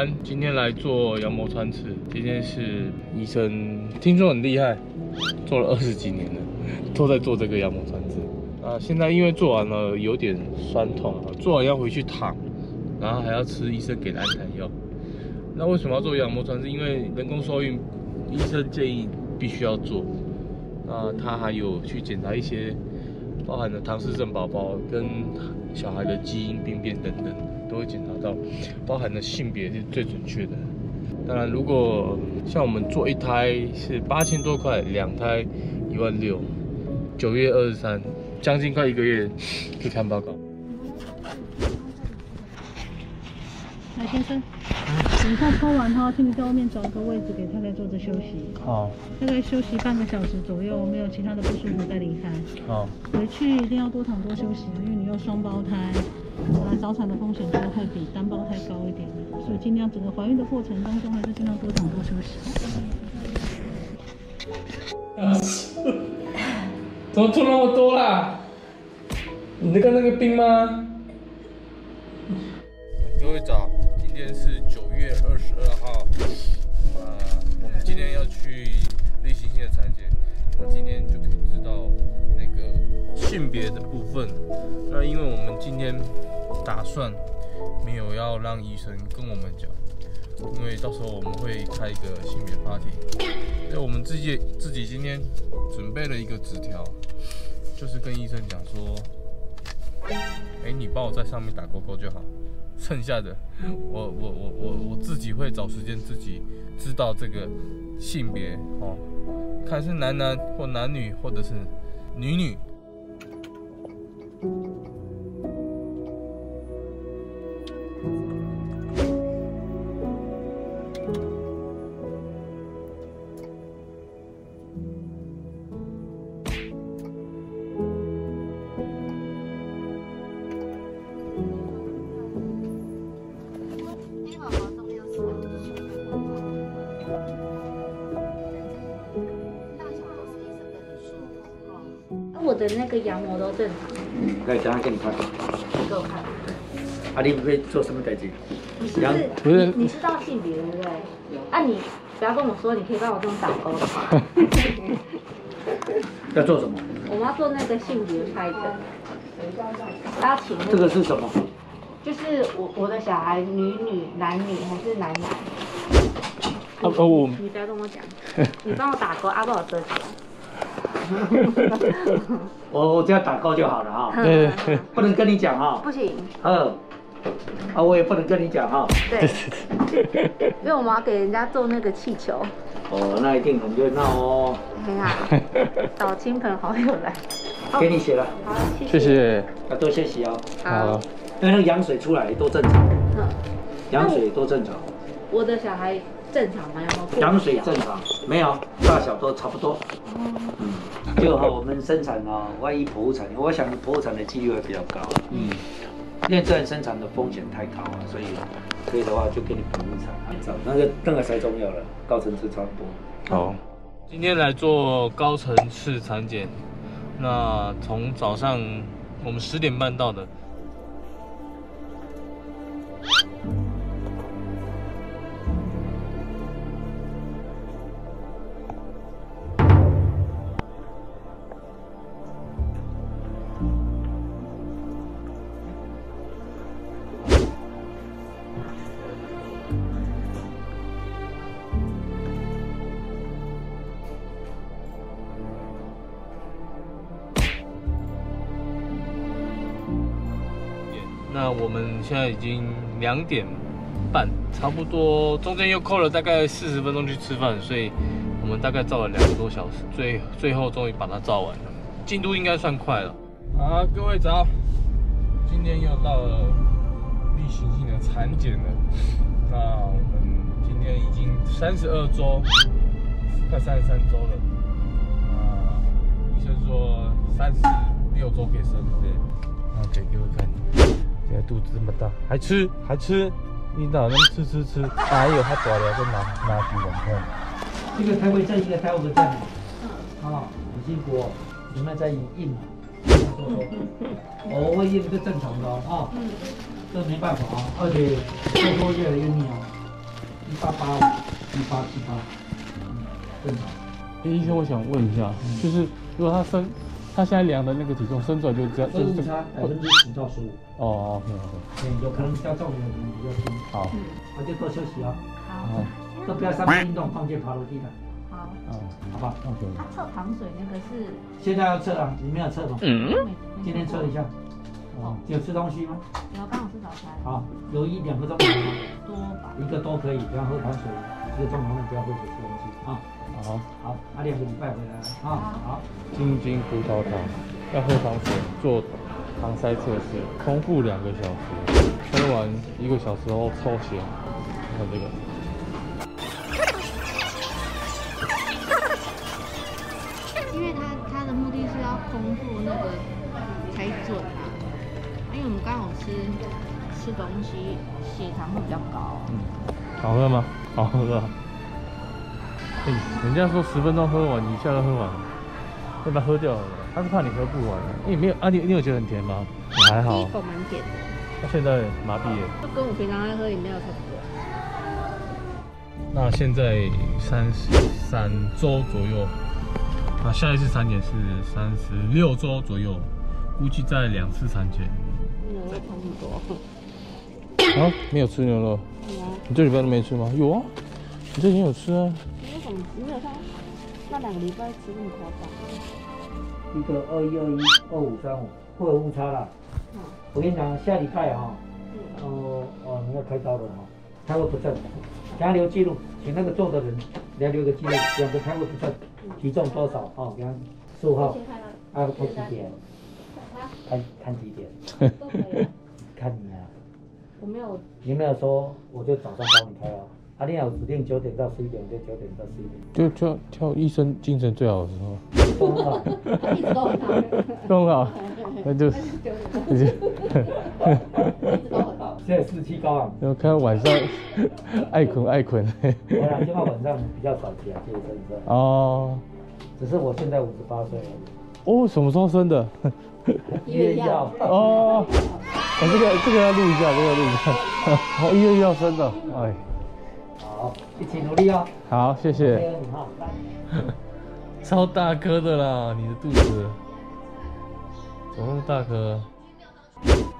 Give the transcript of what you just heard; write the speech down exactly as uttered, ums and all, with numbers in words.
安，今天来做羊膜穿刺。今天是医生，听说很厉害，做了二十几年了，都在做这个羊膜穿刺。啊，现在因为做完了有点酸痛，做完要回去躺，然后还要吃医生给的安胎药。那为什么要做羊膜穿刺？因为人工受孕，医生建议必须要做。那他还有去检查一些，包含了唐氏症宝宝跟小孩的基因病变等等，都会检查到，包含了性别是最准确的。当然，如果像我们做一胎是八千多块，两胎一万六，九月二十三，将近快一个月可以看报告。 来，先生，等一下抽完哈，请你在外面找一个位置给太太坐着休息。 好， 大概休息半个小时左右，没有其他的不舒服再离开。 好， 回去一定要多躺多休息，因为你有双胞胎，来早产的风险就会比单胞胎高一点，所以尽量整个怀孕的过程当中还是尽量多躺多休息。 啊，怎么吐那么多啦？你在看那个冰吗？各位早，今天是九月二十二号，呃，我们今天要去例行性的产检，那今天就可以知道那个性别的部分。那因为我们今天打算没有要让医生跟我们讲，因为到时候我们会开一个性别 party， 所以我们自己自己今天准备了一个纸条，就是跟医生讲说，哎，你帮我在上面打勾勾就好。剩下的，我我我我我自己会找时间自己知道这个性别哦，看是男男或男女，或者是女女。 我的那个羊膜都正常。 嗯，来，等下给你看。 你给我看。 啊，你会做什么代志？ 你是不是？ 不是你你知道性别对不对？啊，你不要跟我说，你可以帮我这种打勾的话。 要做什么？ 我们要做那个性别拍诊。要请、那个。 这个是什么？ 就是我我的小孩女女男女还是男男？ 啊哦，我你不要跟我讲，你帮我打勾，啊，帮我遮起来。 我我只要打勾就好了哈。 对， 不能跟你讲哈。 不行。 嗯。啊，我也不能跟你讲哈。 对。因为我们要给人家做那个气球。 哦，那一定很热闹哦。 很好，找亲朋好友来。 给你写了。 好， 谢谢。 要多休息哦。 好。 因为那个羊水出来都正常。 嗯。 羊水都正常。 我的小孩正常吗？有没有？ 羊水正常，没有，大小都差不多。嗯，就和我们生产啊，万一剖腹产，我想剖腹产的几率会比较高。嗯，因为自然生产的风险太高了，所以可以的话就给你剖腹产。找那个那个才重要了，高层次差不多。 好，今天来做高层次产检，那从早上我们十点半到的。那我们现在已经两点半，差不多中间又扣了大概四十分钟去吃饭，所以我们大概照了两个多小时，最最后终于把它照完了，进度应该算快了。好，各位早，今天又到了例行性的产检了。那我们今天已经三十二周，快三十三周了。啊，医生说三十六周可以生，对。那给各位看。现在肚子这么大，还吃还吃，你哪能吃吃吃？哪有他大了就拿拿几碗看。 一个胎位正，一个胎位正。嗯。啊，很辛苦哦，你们在硬嘛？哦，会硬是正常的哦。嗯。这没办法啊，而且越多越来越腻哦。 一八八五，一八七八，正常。 哎，医生，我想问一下，就是如果他生，他现在量的那个体重生出来就这样，就是误差百分之十到十五。 哦 ，OK OK， 嗯，有可能较重的人比较轻。 好， 那就多休息哦。 好， 都不要上面运动，放弃爬楼梯了。 好， 哦， 好吧。 OK。 他测糖水那个是现在要测啊，你没有测吗？ 嗯， 今天测一下。哦，有吃东西吗？ 有，刚好吃早餐。 好，有一两个钟头吗？ 多吧。 一个都可以，不要喝糖水，一个钟头内不要喝水吃东西啊。 好， 好，那两个礼拜回来了啊。好。 金金葡萄糖，要喝糖水，做糖筛测试，空腹两个小时，喝完一个小时后抽血，看这个。 因为它它的目的是要空腹那个才准啊，因为我们刚好吃吃东西，血糖会比较高。 嗯，好喝吗？好喝啊！哎、欸，人家说十分钟喝完，你一下就喝完了，要不要喝掉了？他是怕你喝不完啊。哎、欸，没有啊，你你有觉得很甜吗？还好。 第一口蛮甜的。 那现在麻痹了。 就跟我平常在喝饮料差不多。 那现在三十三周左右，那下一次产检是三十六周左右，估计在两次产检。 牛肉差不多。 啊，没有吃牛肉？ 有啊。 你这礼拜都没吃吗？有啊，你这已经有吃啊。 你为什么你没有像那两个礼拜吃那么夸张？ 一个二一二一二五三五会有误差啦。嗯。我跟你讲，下礼拜哈，哦哦，你要开刀了哈，胎位不正，给他留记录，请那个做的人给他留个记录，两个胎位不正，体重多少哦，给他数号，啊，看几点？看看几点？ 都可以。 看你啊。 我没有。 你没有说，我就早上帮你开哦。啊，你有指定九点到十一点，就九点到十一点。 就就挑医生精神最好的时候。 都很好。 一直都很好。 都很好。那就。那就。 现在士气高昂。 然后看晚上爱困爱困。 我俩今晚晚上比较少起来接生生。 哦。 只是我现在五十八岁而已。 哦，什么时候生的？ 一月一号。 哦。我这个这个要录一下，这个要录一下。哦，一月一号生的，哎。 好，一起努力哦。 好，谢谢。 配合你哈， 超大颗的啦，你的肚子，怎么那么大颗？